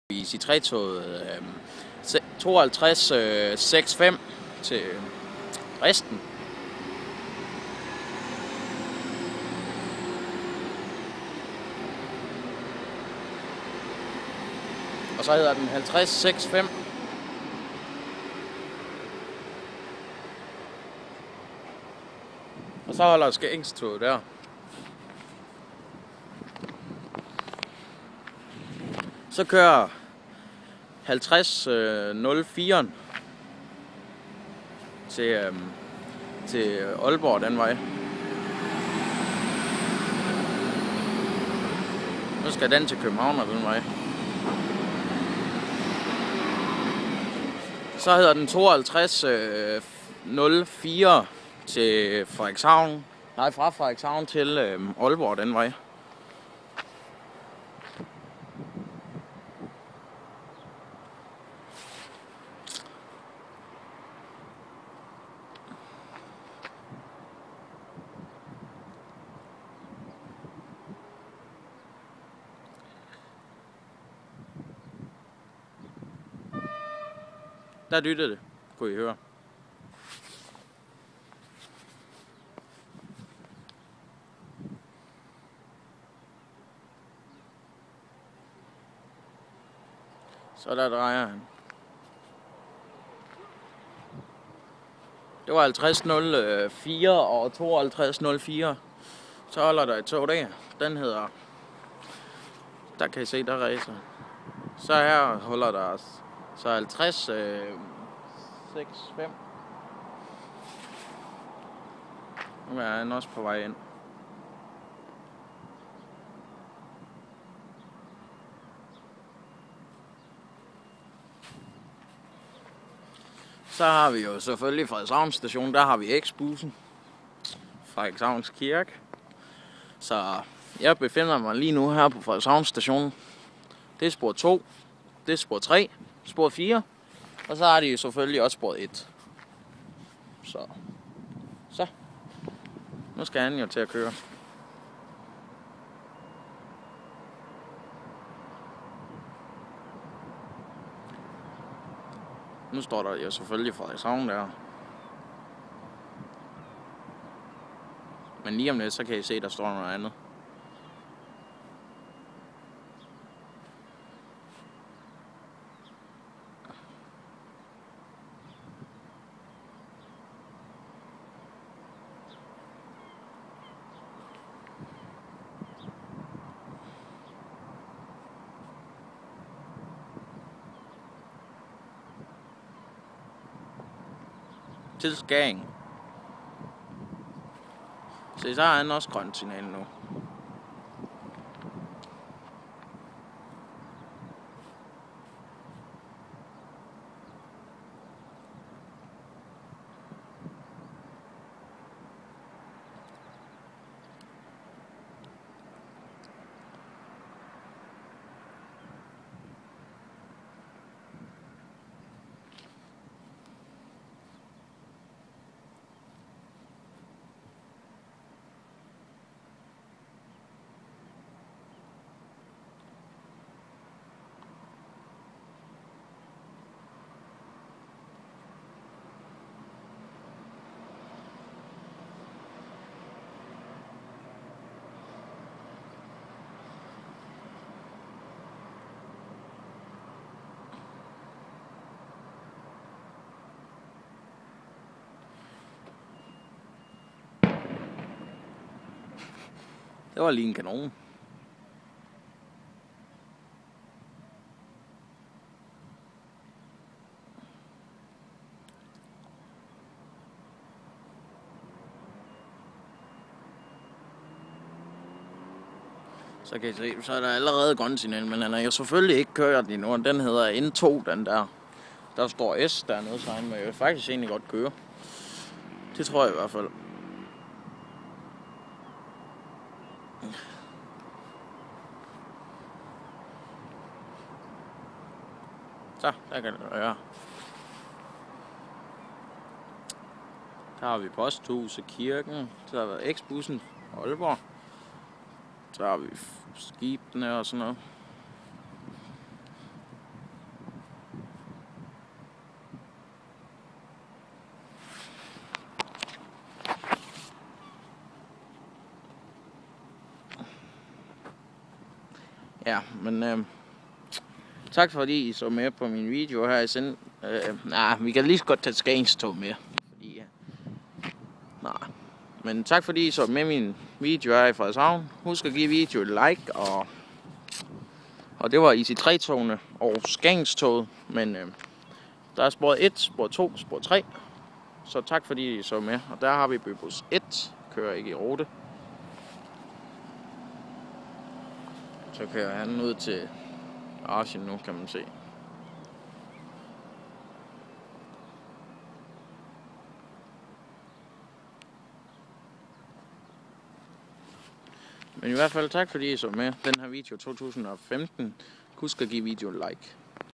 i C3-toget 52,65 til resten. Og så hedder den 50,65. Og så holder Skæringstoget der. Så kører 50,04 til Aalborg den vej. Nu skal den til København den vej. Så hedder den 52,04 til Frederikshavn. Nej, fra Frederikshavn til Aalborg den vej. Der dyttede det, kunne I høre. Så der drejer han. Det var 50,04 og 52,04. Så holder der et tog der. Den hedder... Der kan I se, der racer. Så her holder der... Så 50,65. Nu er han også på vej ind. Så har vi jo selvfølgelig Frederikshavn station, der har vi X-bussen. Frederikshavns Kirke. Så jeg befinder mig lige nu her på Frederikshavn station. Det er spor 2, det er spor 3, spor 4. Og så har de selvfølgelig også spor 1. Så. Nu skal han jo til at køre. Nu står der jo selvfølgelig Frederikshavn der. Men lige om lidt, så kan I se, der står noget andet. Til Skæring. Se, så er han også grønt signal nu. Det var lige en kanon. Så kan I se, så er der allerede grønt signal, men han er jo selvfølgelig ikke kørt endnu. Den hedder N2, den der. Der står S dernede, så han må jo faktisk egentlig godt køre. Det tror jeg i hvert fald. Så, der kan det være. Der har vi posthuset, kirken, så har vi X-bussen, Aalborg. Så har vi skibene og sådan noget. Ja, men tak fordi I så med på min video her i sind. Vi kan lige så godt tage Skagenstog med. Fordi, Men tak fordi I så med min video her i Frederikshavn. Husk at give videoen et like, og det var IC3-togene og Skagenstoget. Men der er spor 1, spor 2, spor 3. Så tak fordi I så med. Og der har vi Bybus 1, kører ikke i rute. Så kører han ud til Archen nu, kan man se. Men i hvert fald tak fordi I så med den her video 2015. Husk at give videoen like.